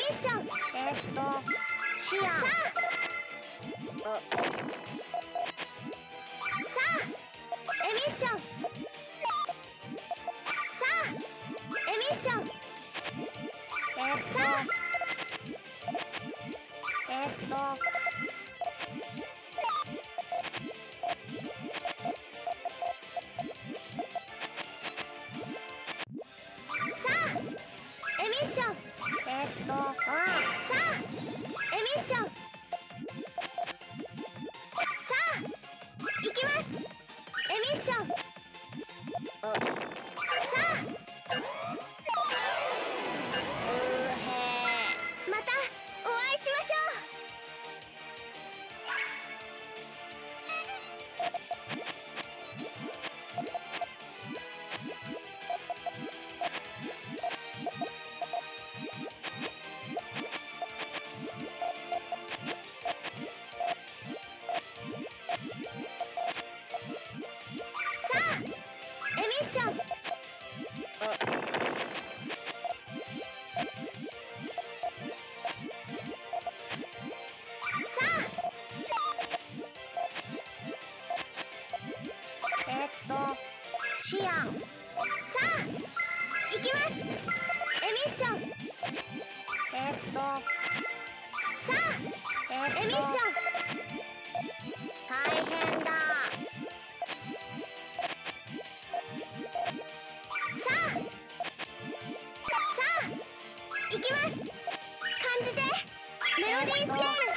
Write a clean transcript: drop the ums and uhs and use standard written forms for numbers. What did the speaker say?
ッション。シアン。さあエミッション。さあエミッション。さあエミッション。さあエミッション。さあ行きます。エミッション。さあまたお会いしましょう。さあエミッション。さあシアン。さあ行きます。エミッション。さあエミッション。大変だ。さあ行きます。感じてメロディースケール。